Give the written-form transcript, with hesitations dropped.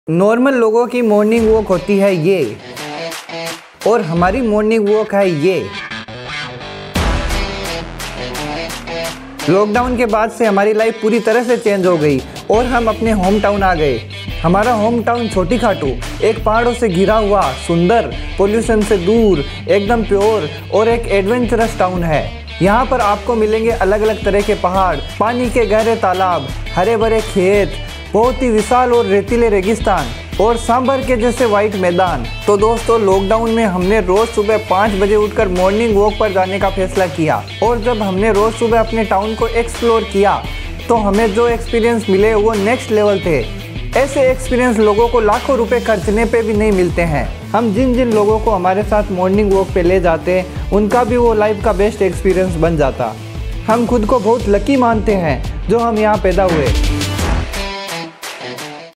Normal लोगों की morning walk होती है ये, और हमारी मॉर्निंग वॉक है ये। लॉकडाउन के बाद से हमारी लाइफ पूरी तरह से चेंज हो गई और हम अपने होम टाउन आ गए। हमारा होम टाउन छोटी खाटू एक पहाड़ों से घिरा हुआ, सुंदर, पोल्यूशन से दूर, एकदम प्योर और एक एडवेंचरस टाउन है। यहाँ पर आपको मिलेंगे अलग अलग तरह के पहाड़, पानी के गहरे तालाब, हरे भरे खेत, बहुत ही विशाल और रेतीले रेगिस्तान और सांभर के जैसे वाइट मैदान। तो दोस्तों, लॉकडाउन में हमने रोज सुबह 5 बजे उठकर मॉर्निंग वॉक पर जाने का फैसला किया, और जब हमने रोज सुबह अपने टाउन को एक्सप्लोर किया तो हमें जो एक्सपीरियंस मिले वो नेक्स्ट लेवल थे। ऐसे एक्सपीरियंस लोगों को लाखों रुपए खर्चने पे भी नहीं मिलते हैं। हम जिन जिन लोगों को हमारे साथ मॉर्निंग वॉक पे ले जाते उनका भी वो लाइफ का बेस्ट एक्सपीरियंस बन जाता। हम खुद को बहुत लकी मानते हैं जो हम यहाँ पैदा हुए।